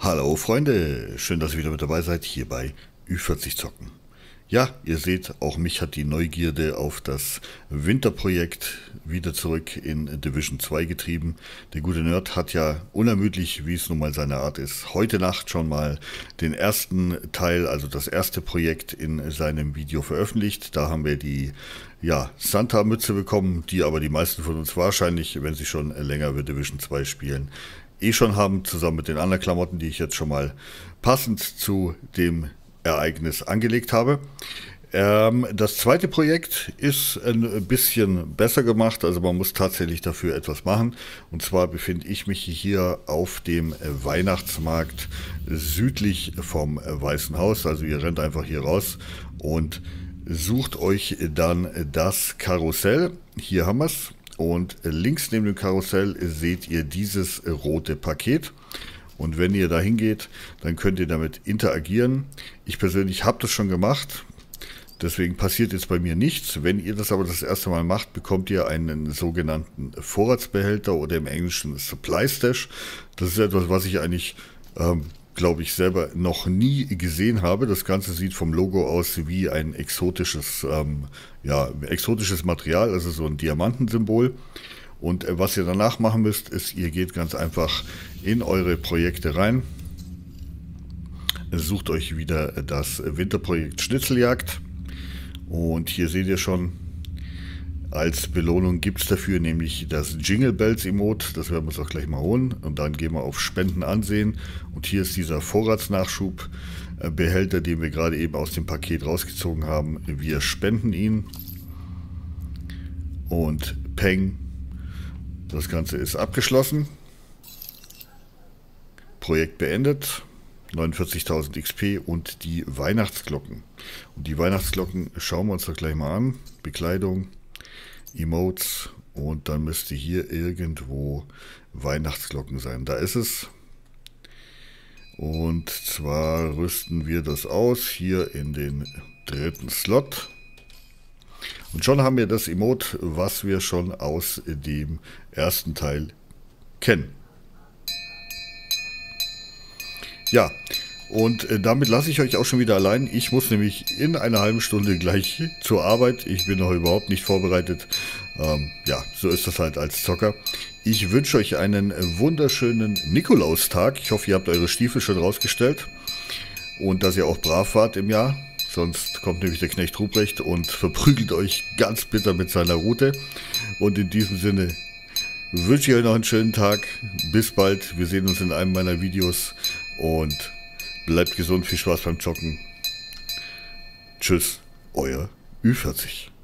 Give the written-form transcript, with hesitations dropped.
Hallo Freunde, schön, dass ihr wieder mit dabei seid hier bei Ü40 Zocken. Ja, ihr seht, auch mich hat die Neugierde auf das Winterprojekt wieder zurück in Division 2 getrieben. Der gute Nerd hat ja unermüdlich, wie es nun mal seine Art ist, heute Nacht schon mal den ersten Teil, also das erste Projekt in seinem Video veröffentlicht. Da haben wir die Santa-Mütze bekommen, die aber die meisten von uns wahrscheinlich, wenn sie schon länger über Division 2 spielen, schon haben, zusammen mit den anderen Klamotten, die ich jetzt schon mal passend zu dem Ereignis angelegt habe. Das zweite Projekt ist ein bisschen besser gemacht, also man muss tatsächlich dafür etwas machen. Und zwar befinde ich mich hier auf dem Weihnachtsmarkt südlich vom Weißen Haus. Also ihr rennt einfach hier raus und sucht euch dann das Karussell. Hier haben wir es. Und links neben dem Karussell seht ihr dieses rote Paket. Und wenn ihr da hingeht, dann könnt ihr damit interagieren. Ich persönlich habe das schon gemacht. Deswegen passiert jetzt bei mir nichts. Wenn ihr das aber das erste Mal macht, bekommt ihr einen sogenannten Vorratsbehälter oder im Englischen Supply Stash. Das ist etwas, was ich eigentlich, glaube ich, selber noch nie gesehen habe. Das Ganze sieht vom Logo aus wie ein exotisches Material, also so ein Diamantensymbol. Und was ihr danach machen müsst, ist, ihr geht ganz einfach in eure Projekte rein, sucht euch wieder das Winterprojekt Schnitzeljagd und hier seht ihr schon, als Belohnung gibt es dafür nämlich das Jingle Bells Emote, das werden wir uns auch gleich mal holen und dann gehen wir auf Spenden ansehen und hier ist dieser Vorratsnachschubbehälter, den wir gerade eben aus dem Paket rausgezogen haben. Wir spenden ihn und Peng. Das Ganze ist abgeschlossen. Projekt beendet. 49.000 XP und die Weihnachtsglocken. Und die Weihnachtsglocken schauen wir uns doch gleich mal an. Bekleidung, Emotes und dann müsste hier irgendwo Weihnachtsglocken sein. Da ist es. Und zwar rüsten wir das aus hier in den dritten Slot. Und schon haben wir das Emote, was wir schon aus dem ersten Teil kennen. Ja, und damit lasse ich euch auch schon wieder allein. Ich muss nämlich in einer halben Stunde gleich zur Arbeit. Ich bin noch überhaupt nicht vorbereitet. Ja, so ist das halt als Zocker. Ich wünsche euch einen wunderschönen Nikolaustag. Ich hoffe, ihr habt eure Stiefel schon rausgestellt. Und dass ihr auch brav wart im Jahr. Sonst kommt nämlich der Knecht Ruprecht und verprügelt euch ganz bitter mit seiner Rute. Und in diesem Sinne wünsche ich euch noch einen schönen Tag. Bis bald. Wir sehen uns in einem meiner Videos. Und bleibt gesund. Viel Spaß beim Zocken. Tschüss, euer Ü40.